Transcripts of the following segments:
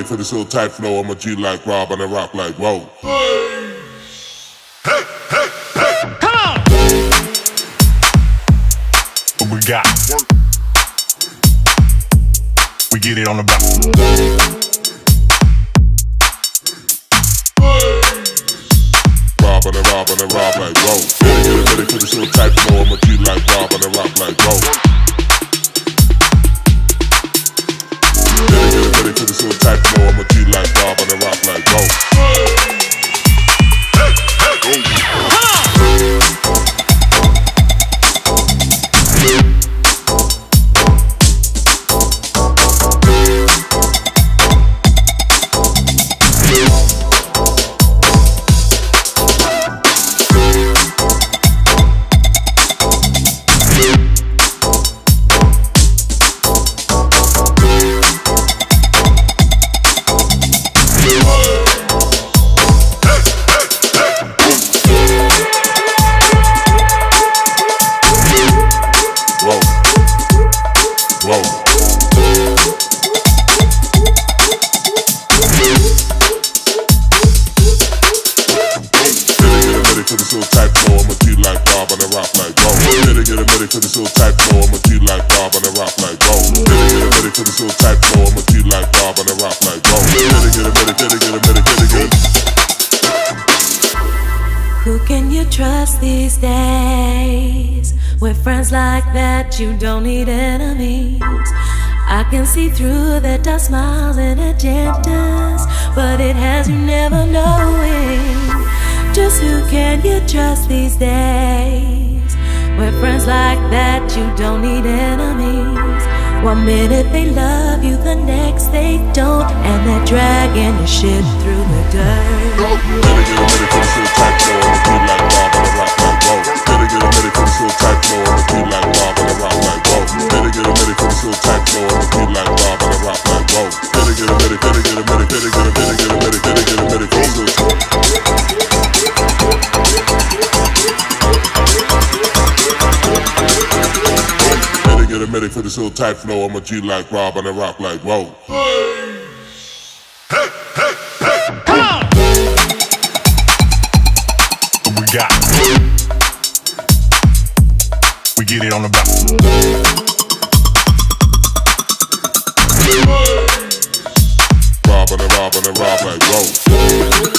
ready for this little tight flow. I'm a G like Rob and I rock like whoa. Hey, hey, hey, hey. Come on. What we got? We get it on the block. Rob and I rob like whoa. Ready for this little tight flow. I'm a G like Rob and I rock like whoa. Ready for this little tight flow. I'm a G like Rob and I rock like whoa. Hey, hey, Who can you trust these days? With friends like that, you don't need enemies. I can see through their dark smiles and agendas, but it has you never knowing. Just who can you trust these days? With friends like that, you don't need enemies. One minute they love you, the next they don't, and they're dragging your shit through the dirt. For this little tight flow, I'm a G like Rob and I rock like whoa. Hey, hey, hey, hey. Come on. What we got? We get it on the block. Rob and I rob like whoa.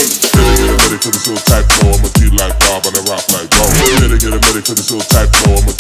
For this little tight flow, I'm a G like Rob and I rock like whoa. Ready for this little tight flow, I'm a